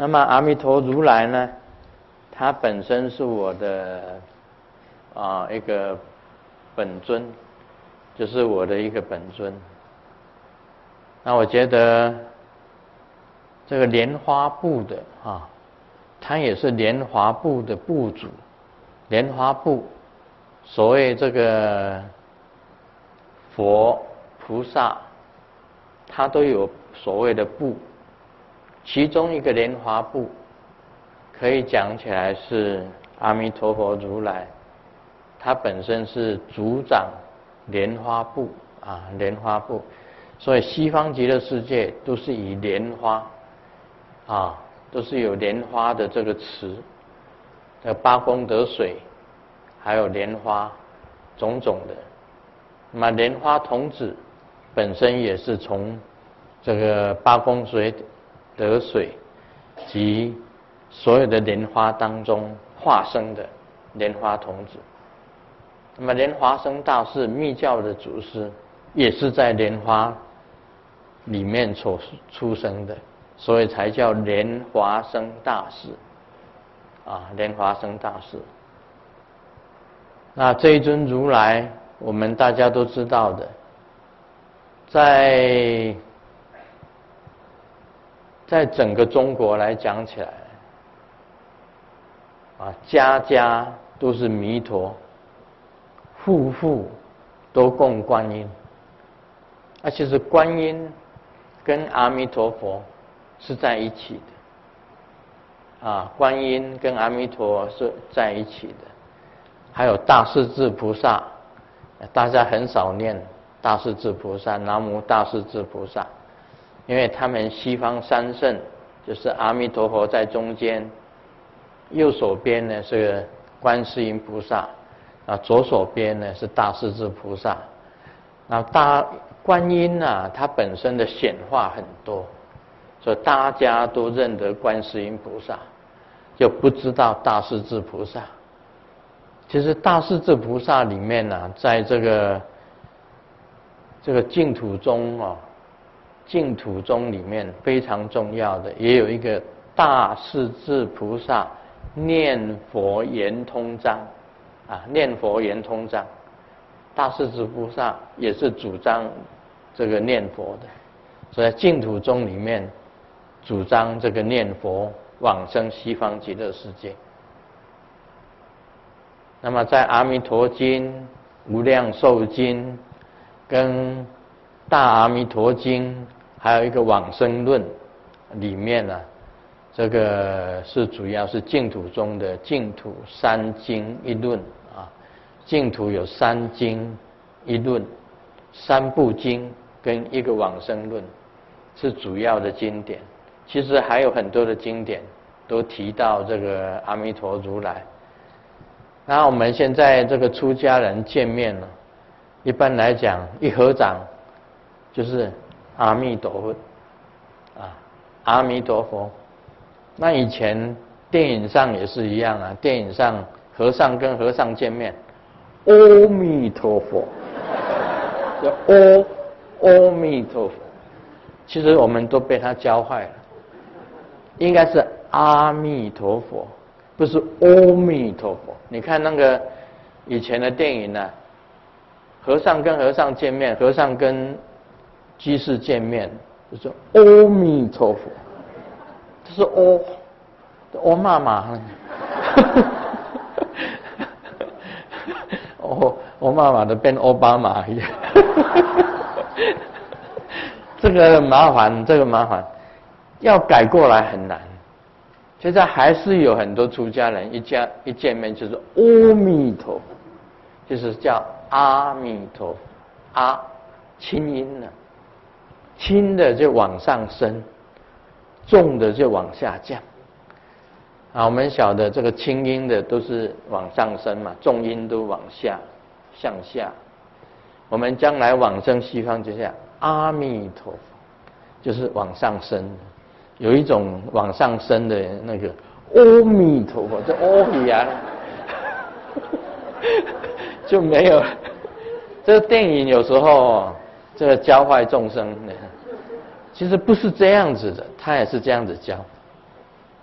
那么阿弥陀如来呢，他本身是我的一个本尊，就是我的一个本尊。那我觉得这个莲花部的他也是莲花部的部主。莲花部，所谓这个佛菩萨，他都有所谓的部，其中一个莲花部可以讲起来是阿弥陀佛如来，他本身是主掌莲花部莲花部，所以西方极乐世界都是以莲花都是有莲花的这个词，八功德水，还有莲花种种的。那么莲花童子本身也是从这个八功德水及所有的莲花当中化生的莲花童子。那么莲华生大士密教的祖师也是在莲花里面所出生的，所以才叫莲华生大士莲华生大士。那这一尊如来我们大家都知道的，在整个中国来讲起来家家都是弥陀，户户都供观音。其实观音跟阿弥陀佛是在一起的观音跟阿弥陀是在一起的。还有大势至菩萨，大家很少念大势至菩萨，南无大势至菩萨，因为他们西方三圣就是阿弥陀佛在中间，右手边呢是观世音菩萨，左手边呢是大势至菩萨。那观音它本身的显化很多，所以大家都认得观世音菩萨，就不知道大势至菩萨。其实大势至菩萨里面在这个净土宗净土宗里面非常重要的，也有一个大势至菩萨念佛圆通章念佛圆通章。大势至菩萨也是主张这个念佛的，所以在净土宗里面主张这个念佛往生西方极乐世界。那么在阿弥陀经、无量寿经跟大阿弥陀经，还有一个往生论里面这个是主要是净土中的净土三经一论净土有三经一论，三部经跟一个往生论是主要的经典。其实还有很多的经典都提到这个阿弥陀如来。那我们现在这个出家人见面一般来讲一合掌就是阿弥陀佛阿弥陀佛。那以前电影上也是一样电影上和尚跟和尚见面，阿弥陀佛，阿弥陀佛。其实我们都被他教坏了，应该是阿弥陀佛，不是阿弥陀佛。你看那个以前的电影和尚跟和尚见面，和尚跟居士见面，就说阿弥陀佛，这是阿妈妈我妈妈的变奥巴马一样这个麻烦要改过来很难。现在还是有很多出家人一见面就是阿弥陀佛，就是叫阿弥陀佛轻音轻的就往上升，重的就往下降我们晓得这个轻音的都是往上升嘛，重音都往下向下。我们将来往生西方就像阿弥陀佛，就是往上升。有一种往上升的那个阿弥陀佛，这阿弥就没有。这个电影有时候这个教坏众生其实不是这样子的，他也是这样子教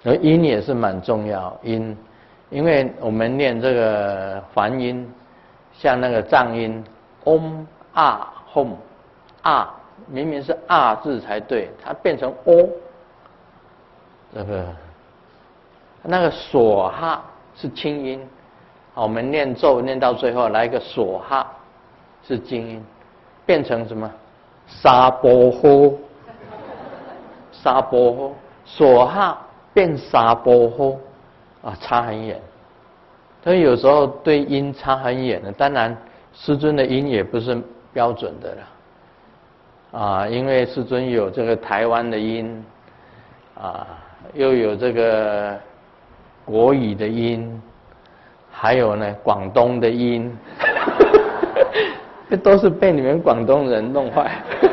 而音也是蛮重要，音，因为我们念这个梵音，像那个藏音 om a hom a， 明明是 a 字才对，它变成 o， 这个那个索哈是轻音，我们念咒念到最后来一个索哈是静音，变成什么沙波吼，沙波吼，索哈变沙波吼啊，差很远。所以有时候对音差很远的，当然师尊的音也不是标准的了啊，因为师尊有这个台湾的音啊，又有这个国语的音，还有呢广东的音，这都是被你们广东人弄坏。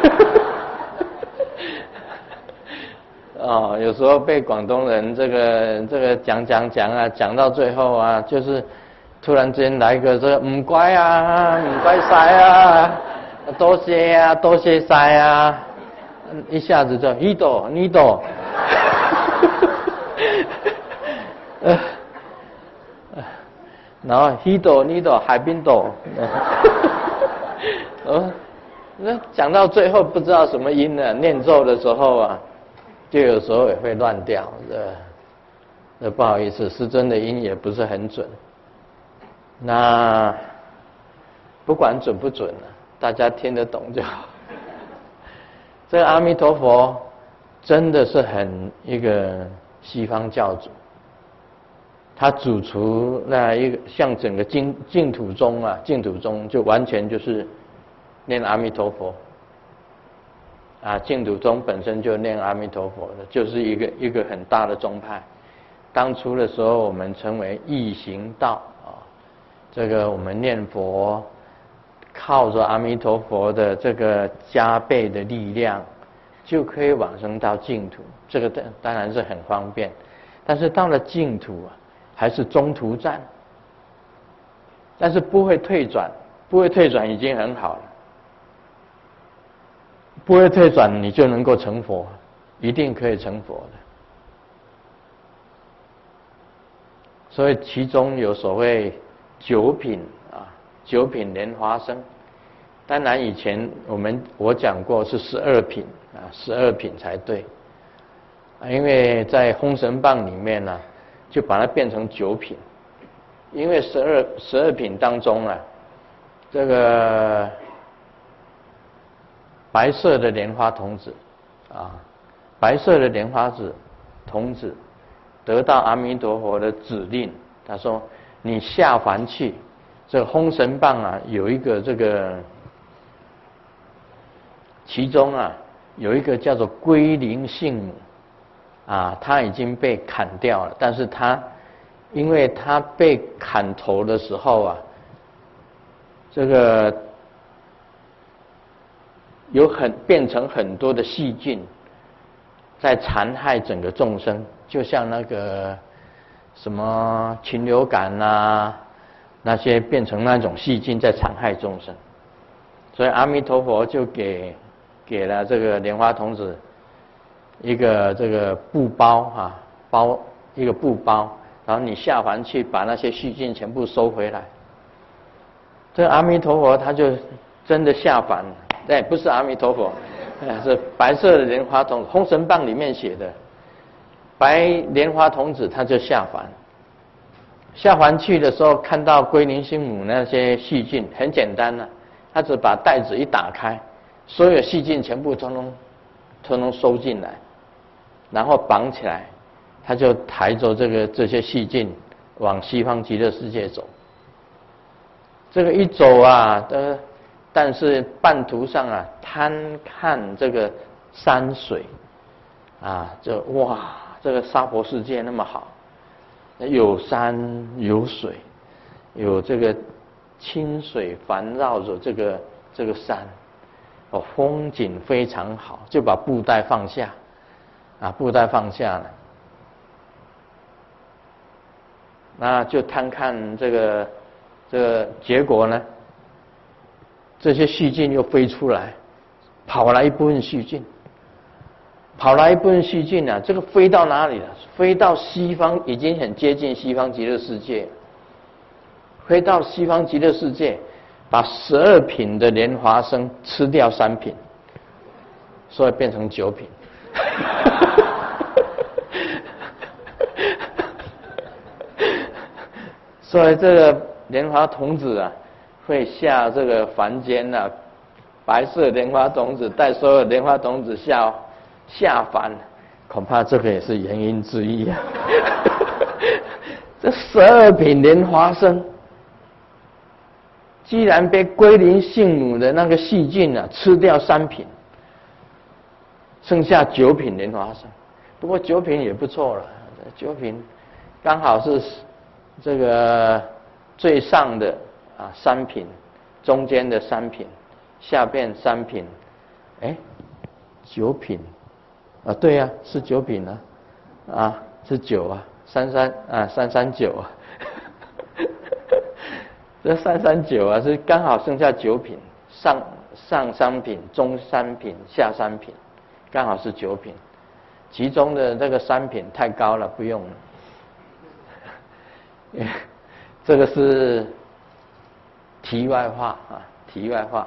哦，有时候被广东人这个讲啊，讲到最后啊，就是突然之间来一个这个唔乖啊，唔乖晒啊，多谢啊，多谢晒啊，一下子就一朵你朵，然后一朵你朵海滨朵，那讲到最后不知道什么音了，念咒的时候啊。就有时候也会乱掉，这不好意思，师尊的音也不是很准。那不管准不准了，大家听得懂就好。这个阿弥陀佛真的是很一个西方教主，他主除那一个像整个净土宗啊，净土宗就完全就是念阿弥陀佛。啊，净土宗本身就念阿弥陀佛的，就是一个很大的宗派。当初的时候，我们称为易行道啊，这个我们念佛靠着阿弥陀佛的这个加倍的力量，就可以往生到净土。这个当然是很方便，但是到了净土啊，还是中途站，但是不会退转，不会退转已经很好了。不会退转，你就能够成佛，一定可以成佛的。所以其中有所谓九品啊，九品莲花生。当然以前我讲过是12品啊，12品才对。因为在《封神榜》里面呢，就把它变成9品，因为12品当中啊，这个白色的莲花童子啊，白色的莲花童子得到阿弥陀佛的指令，他说你下凡去，这个封神榜啊有一个这个，其中啊有一个叫做龟灵性母啊，他已经被砍掉了，但是因为他被砍头的时候啊，这个变成很多的细菌在残害整个众生，就像那个什么禽流感啊，那些变成那种细菌在残害众生，所以阿弥陀佛就给了这个莲花童子一个这个布包啊，一个布包，然后你下凡去把那些细菌全部收回来。这阿弥陀佛他就真的下凡了。对，不是阿弥陀佛，是白色的莲花童子，《封神榜》里面写的白莲花童子，他就下凡。下凡去的时候，看到龟灵性母那些细菌，很简单了，他只把袋子一打开，所有细菌全部通通收进来，然后绑起来，他就抬着这些细菌往西方极乐世界走。这个一走啊，但是半途上啊，贪看这个山水啊，哇，这个娑婆世界那么好，有山有水，有这个清水环绕着这个山，风景非常好，就把布袋放下，布袋放下了，那就贪看这个结果呢？这些细菌又飞出来，跑来一部分细菌， 跑来一部分细菌啊，这个飞到哪里了？飞到西方，已经很接近西方极乐世界。飞到西方极乐世界，把12品的莲花生吃掉3品，所以变成9品。所以这个莲花童子啊，会下这个凡间啊，白色莲花童子带所有莲花童子下凡，恐怕这个也是原因之一啊。这12品莲花生，既然被龟灵性母的那个细菌啊吃掉3品，剩下9品莲花生。不过9品也不错了，9品刚好是这个最上的啊3品，中间的3品，下边3品，9品啊，对啊，是9品啊，是9啊，339啊，这339啊是刚好剩下9品，上3品，中3品，下3品，刚好是9品，其中的这个3品太高了，不用了。这个是题外话啊，题外话。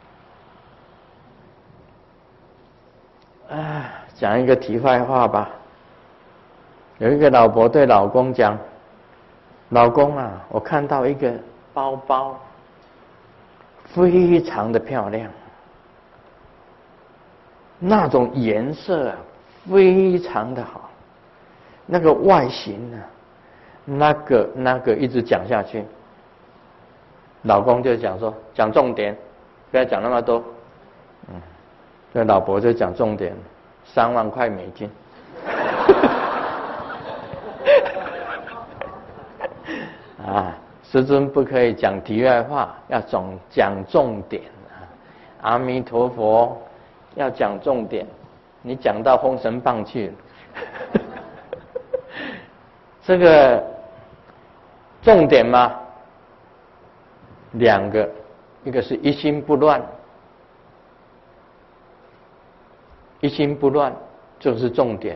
讲一个题外话吧。有一个老婆对老公讲：“老公啊，我看到一个包包，非常的漂亮，那种颜色啊，非常的好，那个外形啊。”那个一直讲下去，老公就讲说讲重点，不要讲那么多。这老婆就讲重点，3万块美金。师尊不可以讲题外话，要讲重点啊！阿弥陀佛，要讲重点，你讲到封神榜去了。这个重点嘛，2个，一个是一心不乱，一心不乱就是重点。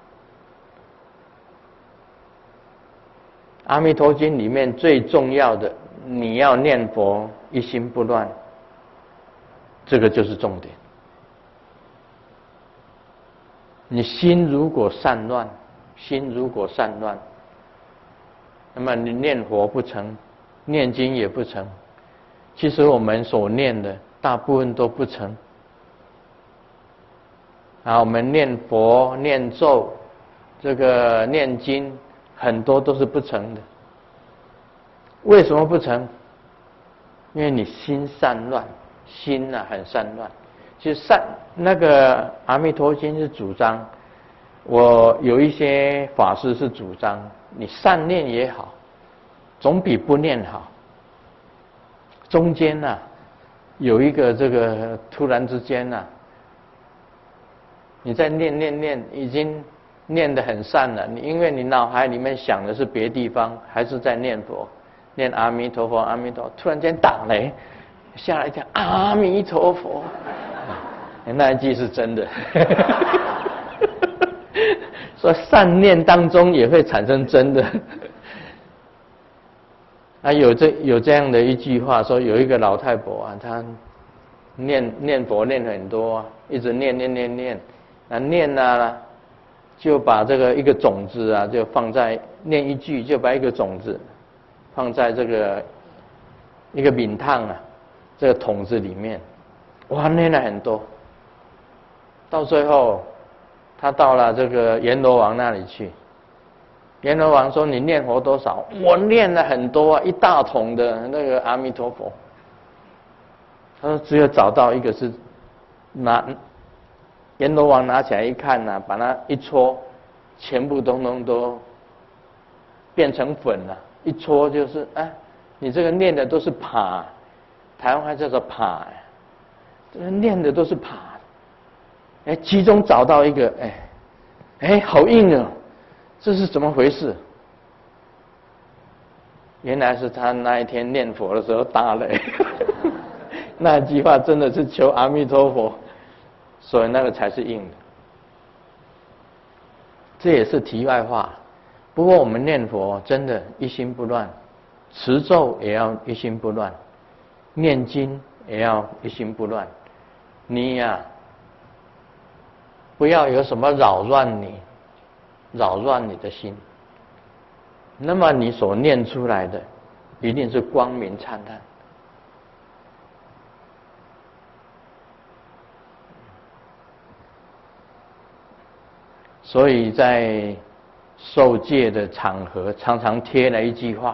阿弥陀经里面最重要的，你要念佛一心不乱，这个就是重点。你心如果散乱，那么你念佛不成，念经也不成。其实我们所念的大部分都不成。我们念佛、念咒、这个念经，很多都是不成的。为什么不成？因为你心散乱，心很散乱。其实那个阿弥陀经是主张，我有一些法师是主张，你善念也好，总比不念好。中间有一个这个突然之间你在念，已经念得很善了，因为你脑海里面想的是别地方，还是在念佛，念阿弥陀佛，阿弥陀佛，突然间打雷，下来讲阿弥陀佛，那一句是真的。说善念当中也会产生真的。有这样的一句话，说有一个老太婆她念佛念很多一直念，念就把这个一个种子就放在念一句，就把一个种子放在这个一个米汤这个桶子里面，念了很多，到最后他到了这个阎罗王那里去。阎罗王说：“你念佛多少？”我念了很多一大桶的那个阿弥陀佛。他说：“只有找到一个是阎罗王拿起来一看把它一搓，全部通通都变成粉了。一搓就是你这个念的都是帕，台湾话叫做帕，这个念的都是帕。其中找到一个，好硬哦。”这是怎么回事？原来是他那一天念佛的时候打雷。那句话真的是求阿弥陀佛，所以那个才是硬的。 这也是题外话。不过我们念佛真的一心不乱，持咒也要一心不乱，念经也要一心不乱。你呀，不要有什么扰乱你的心，那么你所念出来的一定是光明灿烂。所以在受戒的场合，常常贴了一句话，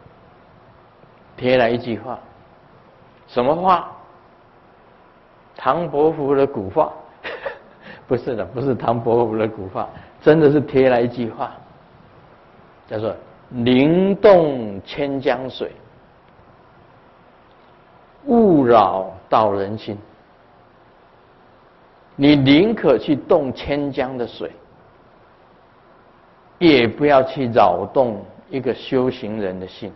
什么话？唐伯虎的古话，不是的，不是唐伯虎的古话，真的是贴了一句话，叫做“灵动千江水，勿扰道人心”。你宁可去动千江的水，也不要去扰动一个修行人的心，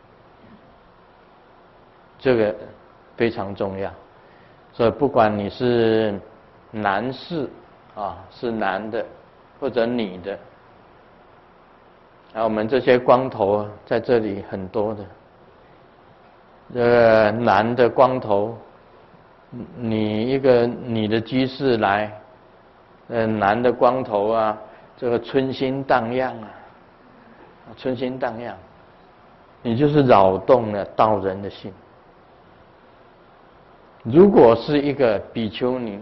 这个非常重要。所以不管你是男士是男的或者女的，我们这些光头在这里很多的，男的光头，你一个女的居士来，男的光头啊，这个春心荡漾你就是扰动了道人的心。如果是一个比丘尼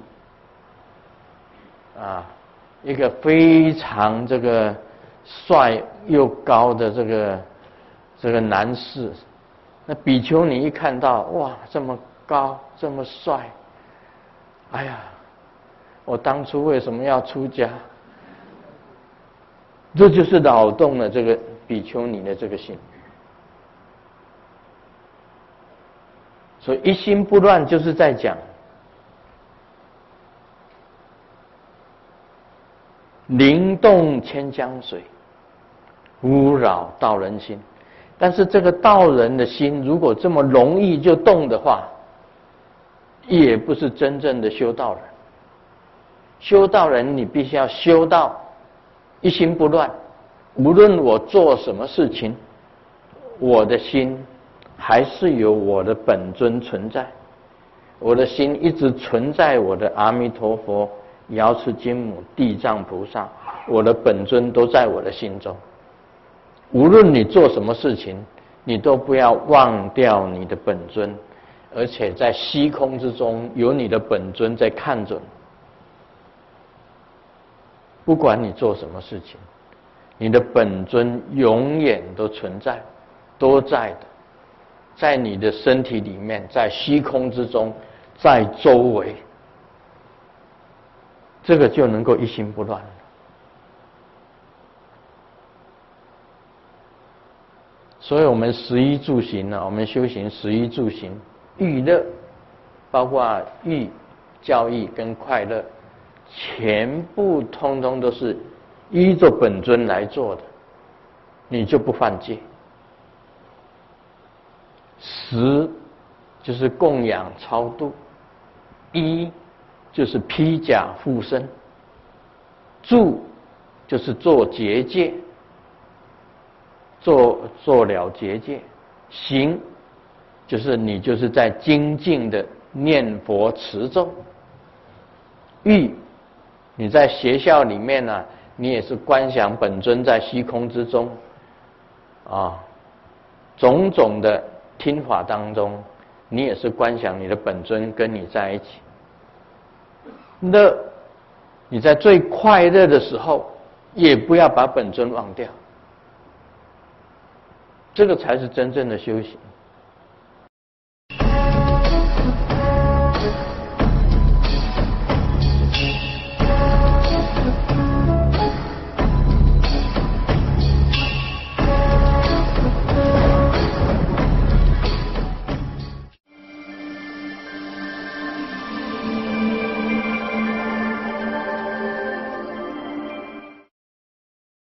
一个非常这个帅又高的这个男士，那比丘尼一看到，哇，这么高这么帅，哎呀，我当初为什么要出家？这就是扰动了这个比丘尼的这个心。所以一心不乱就是在讲灵动千江水，勿扰道人心。但是这个道人的心如果这么容易就动的话，也不是真正的修道人。修道人你必须要修到一心不乱，无论我做什么事情，我的心还是有我的本尊存在，我的心一直存在我的阿弥陀佛、瑶池金母、地藏菩萨，我的本尊都在我的心中。无论你做什么事情，你都不要忘掉你的本尊，而且在虚空之中有你的本尊在看着你。不管你做什么事情，你的本尊永远都存在，都在的，在你的身体里面，在虚空之中，在周围，这个就能够一心不乱了。所以我们食衣住行我们修行食衣住行娱乐，包括欲、教育跟快乐，全部通通都是依着本尊来做的，你就不犯戒。食就是供养超度，衣就是披甲护身，住就是做结界，做了结界，行就是你就是在精进的念佛持咒，欲你在学校里面你也是观想本尊在虚空之中种种的听法当中，你也是观想你的本尊跟你在一起。乐，你在最快乐的时候也不要把本尊忘掉，这个才是真正的修行。